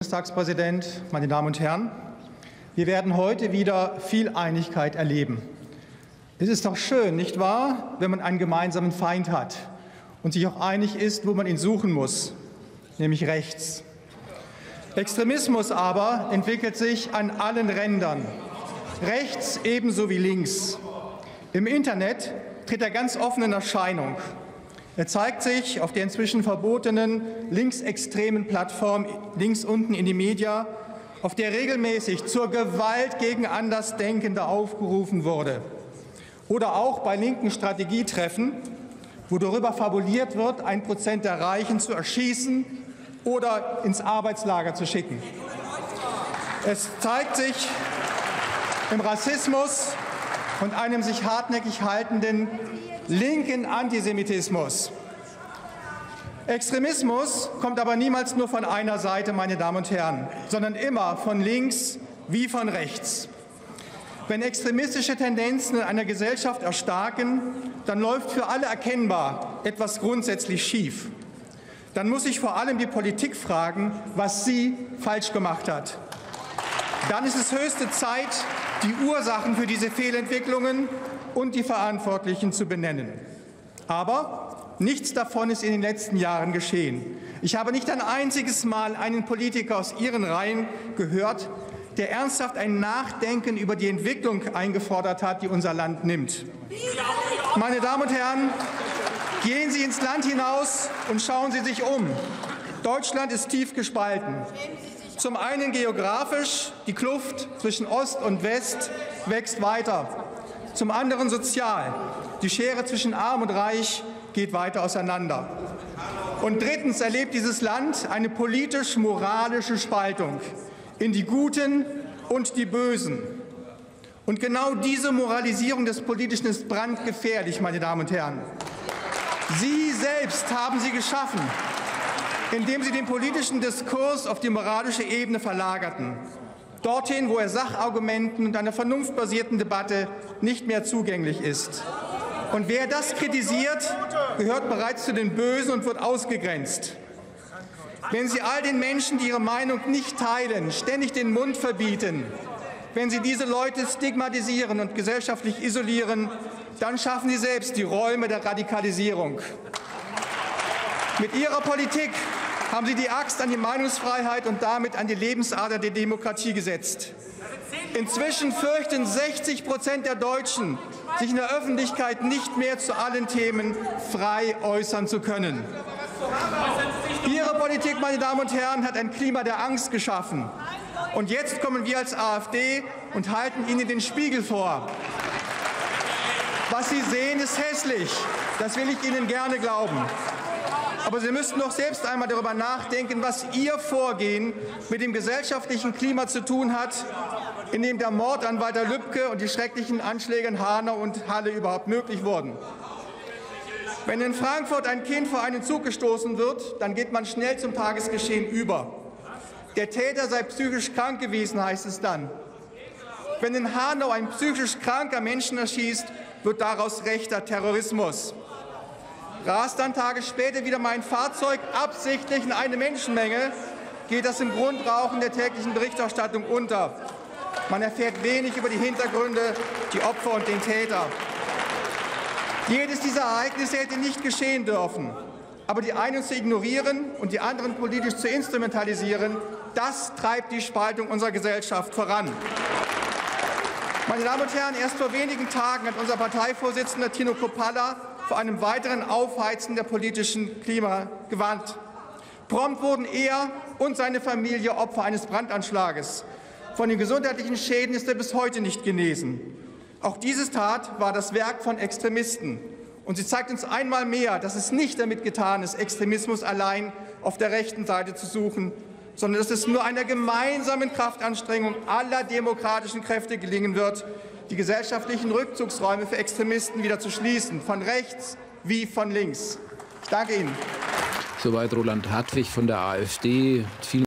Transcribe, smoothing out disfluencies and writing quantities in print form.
Bundestagspräsident, meine Damen und Herren! Wir werden heute wieder viel Einigkeit erleben. Es ist doch schön, nicht wahr, wenn man einen gemeinsamen Feind hat und sich auch einig ist, wo man ihn suchen muss, nämlich rechts. Extremismus aber entwickelt sich an allen Rändern, rechts ebenso wie links. Im Internet tritt er ganz offen in Erscheinung. Er zeigt sich auf der inzwischen verbotenen linksextremen Plattform links unten in die Media, auf der regelmäßig zur Gewalt gegen Andersdenkende aufgerufen wurde. Oder auch bei linken Strategietreffen, wo darüber fabuliert wird, 1% der Reichen zu erschießen oder ins Arbeitslager zu schicken. Es zeigt sich im Rassismus und einem sich hartnäckig haltenden linken Antisemitismus. Extremismus kommt aber niemals nur von einer Seite, meine Damen und Herren, sondern immer von links wie von rechts. Wenn extremistische Tendenzen in einer Gesellschaft erstarken, dann läuft für alle erkennbar etwas grundsätzlich schief. Dann muss sich vor allem die Politik fragen, was sie falsch gemacht hat. Dann ist es höchste Zeit, die Ursachen für diese Fehlentwicklungen und die Verantwortlichen zu benennen. Aber nichts davon ist in den letzten Jahren geschehen. Ich habe nicht ein einziges Mal einen Politiker aus Ihren Reihen gehört, der ernsthaft ein Nachdenken über die Entwicklung eingefordert hat, die unser Land nimmt. Meine Damen und Herren, gehen Sie ins Land hinaus und schauen Sie sich um. Deutschland ist tief gespalten. Zum einen geografisch, die Kluft zwischen Ost und West wächst weiter. Zum anderen sozial, die Schere zwischen Arm und Reich geht weiter auseinander. Und drittens erlebt dieses Land eine politisch-moralische Spaltung in die Guten und die Bösen. Und genau diese Moralisierung des Politischen ist brandgefährlich, meine Damen und Herren. Sie selbst haben sie geschaffen, indem sie den politischen Diskurs auf die moralische Ebene verlagerten. Dorthin, wo er Sachargumenten und einer vernunftbasierten Debatte nicht mehr zugänglich ist. Und wer das kritisiert, gehört bereits zu den Bösen und wird ausgegrenzt. Wenn Sie all den Menschen, die ihre Meinung nicht teilen, ständig den Mund verbieten, wenn Sie diese Leute stigmatisieren und gesellschaftlich isolieren, dann schaffen Sie selbst die Räume der Radikalisierung. Mit Ihrer Politik haben Sie die Axt an die Meinungsfreiheit und damit an die Lebensader der Demokratie gesetzt. Inzwischen fürchten 60% der Deutschen, sich in der Öffentlichkeit nicht mehr zu allen Themen frei äußern zu können. Ihre Politik, meine Damen und Herren, hat ein Klima der Angst geschaffen. Und jetzt kommen wir als AfD und halten Ihnen den Spiegel vor. Was Sie sehen, ist hässlich. Das will ich Ihnen gerne glauben. Aber Sie müssten doch selbst einmal darüber nachdenken, was Ihr Vorgehen mit dem gesellschaftlichen Klima zu tun hat, in dem der Mord an Walter Lübcke und die schrecklichen Anschläge in Hanau und Halle überhaupt möglich wurden. Wenn in Frankfurt ein Kind vor einen Zug gestoßen wird, dann geht man schnell zum Tagesgeschehen über. Der Täter sei psychisch krank gewesen, heißt es dann. Wenn in Hanau ein psychisch kranker Menschen erschießt, wird daraus rechter Terrorismus. Rast dann Tage später wieder mein Fahrzeug absichtlich in eine Menschenmenge, geht das im Grundrauschen der täglichen Berichterstattung unter. Man erfährt wenig über die Hintergründe, die Opfer und den Täter. Jedes dieser Ereignisse hätte nicht geschehen dürfen. Aber die einen zu ignorieren und die anderen politisch zu instrumentalisieren, das treibt die Spaltung unserer Gesellschaft voran. Meine Damen und Herren, erst vor wenigen Tagen hat unser Parteivorsitzender Tino Kruppalla vor einem weiteren Aufheizen der politischen Klima gewarnt. Prompt wurden er und seine Familie Opfer eines Brandanschlages. Von den gesundheitlichen Schäden ist er bis heute nicht genesen. Auch diese Tat war das Werk von Extremisten. Und sie zeigt uns einmal mehr, dass es nicht damit getan ist, Extremismus allein auf der rechten Seite zu suchen, sondern dass es nur einer gemeinsamen Kraftanstrengung aller demokratischen Kräfte gelingen wird, die gesellschaftlichen Rückzugsräume für Extremisten wieder zu schließen, von rechts wie von links. Ich danke Ihnen. Soweit Roland Hartwig von der AfD.